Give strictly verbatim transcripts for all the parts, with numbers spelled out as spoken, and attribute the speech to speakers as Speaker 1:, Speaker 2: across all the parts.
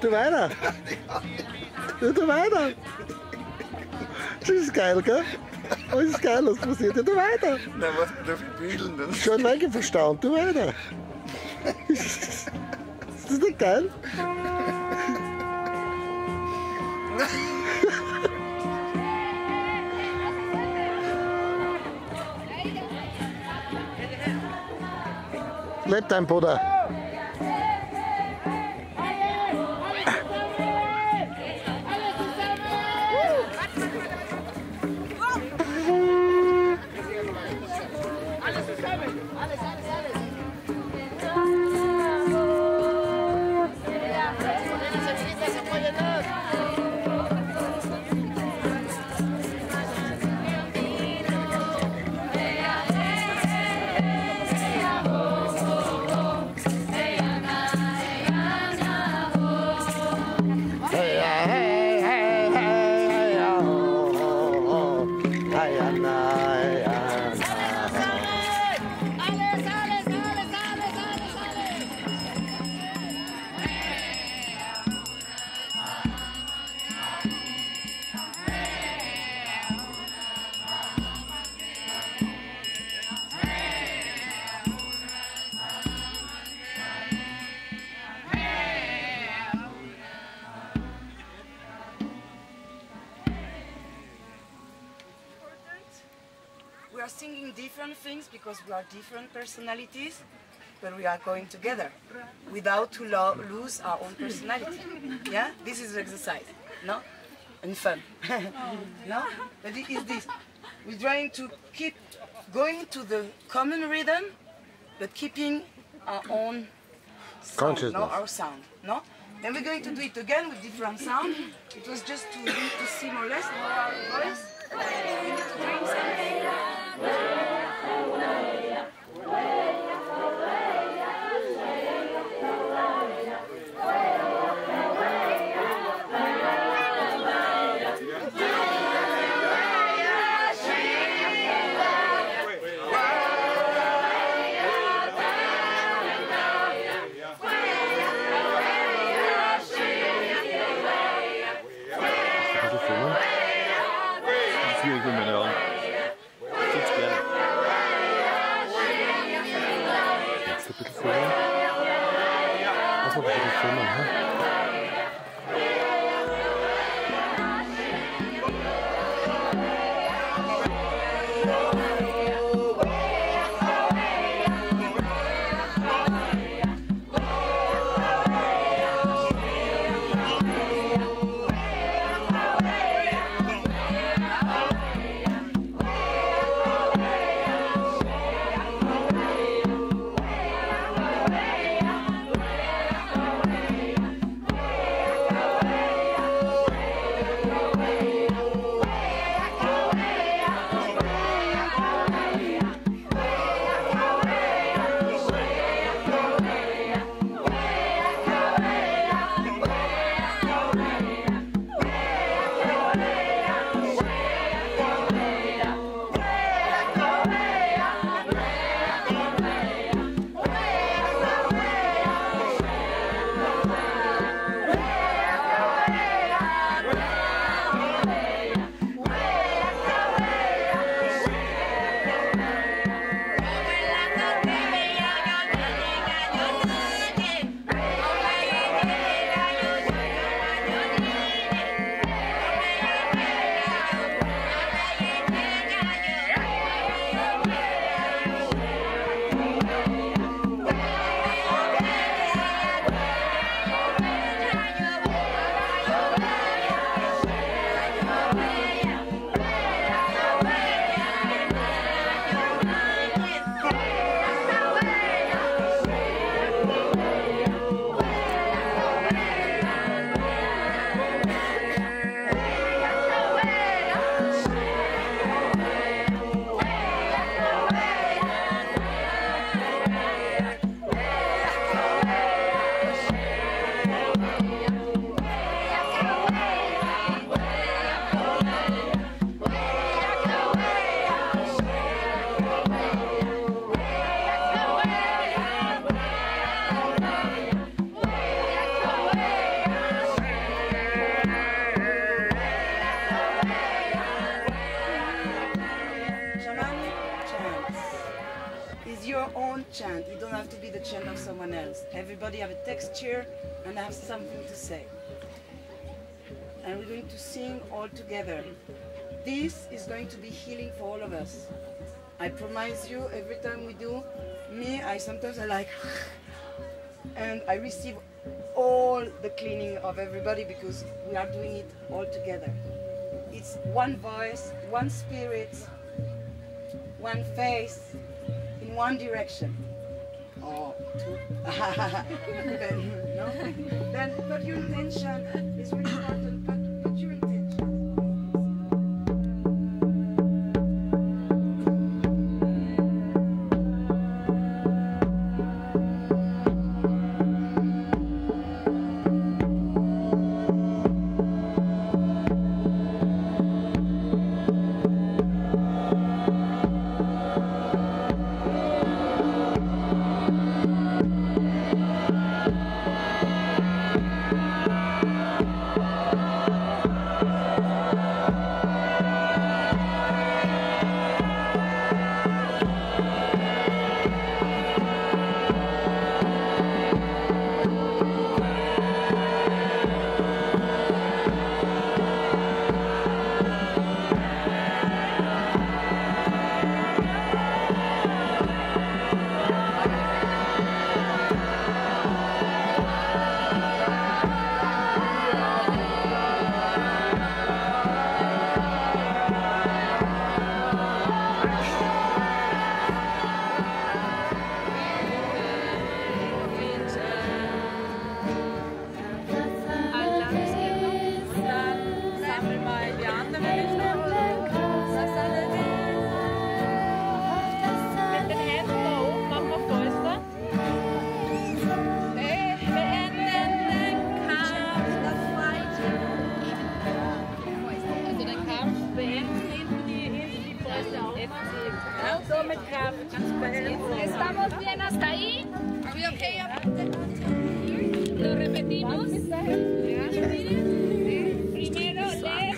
Speaker 1: Tu weiter. Ja, tu weiter. Das ist geil, gell? Alles geil, was passiert. Ja, tu weiter.
Speaker 2: Na, was darf ich bügeln? Das
Speaker 1: Schon lange verstanden, tu weiter. Ist das nicht geil? Lebt dein Bruder.
Speaker 3: We are singing different things because we are different personalities, but we are going together without to lo lose our own personality. Yeah, this is the exercise, no, and fun, no. But it is this. We're trying to keep going to the common rhythm, but keeping our own sound,
Speaker 1: consciousness,
Speaker 3: no, our sound, no. Then we're going to do it again with different sound. It was just to to see more or less our voice. We need to drink something.
Speaker 1: Lass mal bitte filmen, hä?
Speaker 3: chant. It don't have to be the chant of someone else. Everybody have a texture and have something to say. And we're going to sing all together. This is going to be healing for all of us. I promise you, every time we do, me, I sometimes I like, and I receive all the cleaning of everybody because we are doing it all together. It's one voice, one spirit, one face, in one direction. Or two. then, no? Then, but your intention is really important. But, but your intention.
Speaker 4: ¿Estamos bien hasta ahí? ¿Lo repetimos? Primero, les...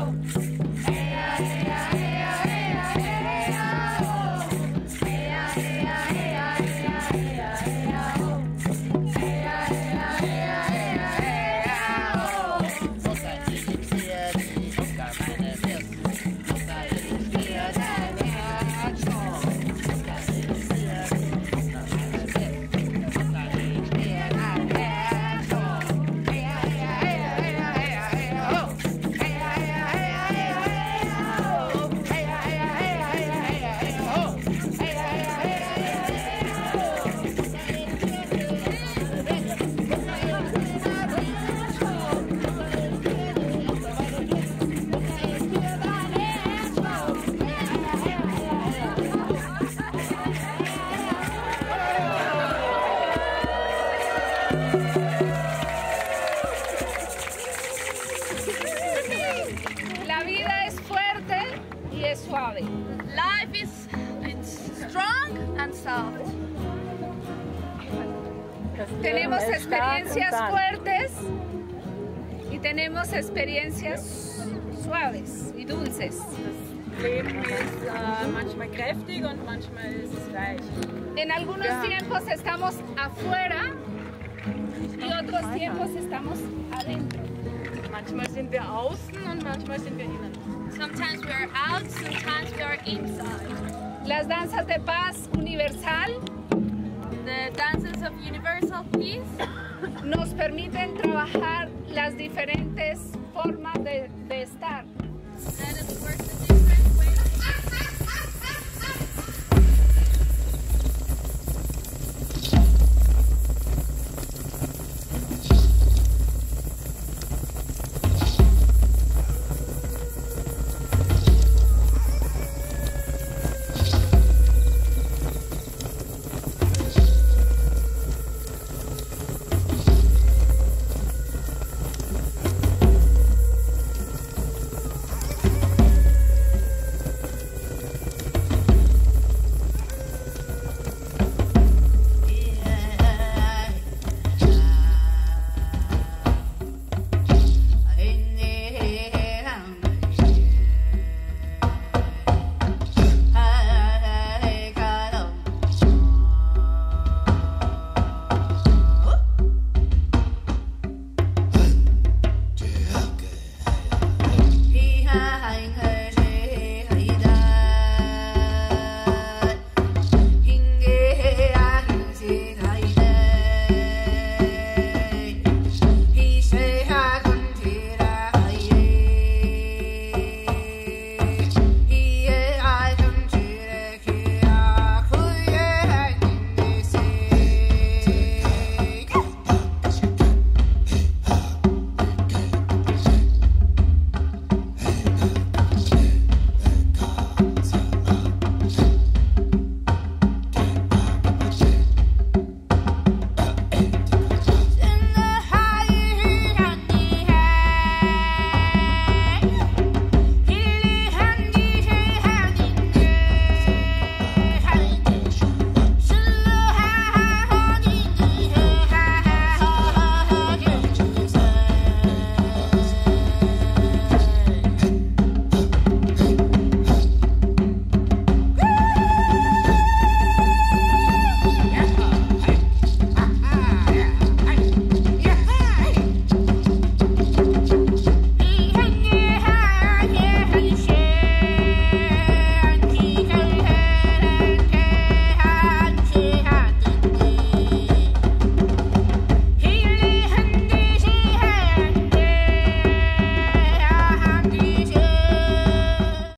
Speaker 5: Yeah.
Speaker 4: y es suave.
Speaker 5: Life is it's strong and soft.
Speaker 4: Tenemos experiencias fuertes y tenemos experiencias suaves y dulces.
Speaker 6: Leben ist äh, manchmal kräftig und manchmal ist es weich.
Speaker 4: En algunos tiempos estamos afuera y otros tiempos estamos adentro.
Speaker 6: Manchmal sind wir außen und manchmal sind wir innen.
Speaker 5: Sometimes we are out, sometimes we are inside.
Speaker 4: Las danzas de paz universal
Speaker 5: The dances of universal peace
Speaker 4: nos permiten trabajar las diferentes formas de, de estar.
Speaker 5: let us work the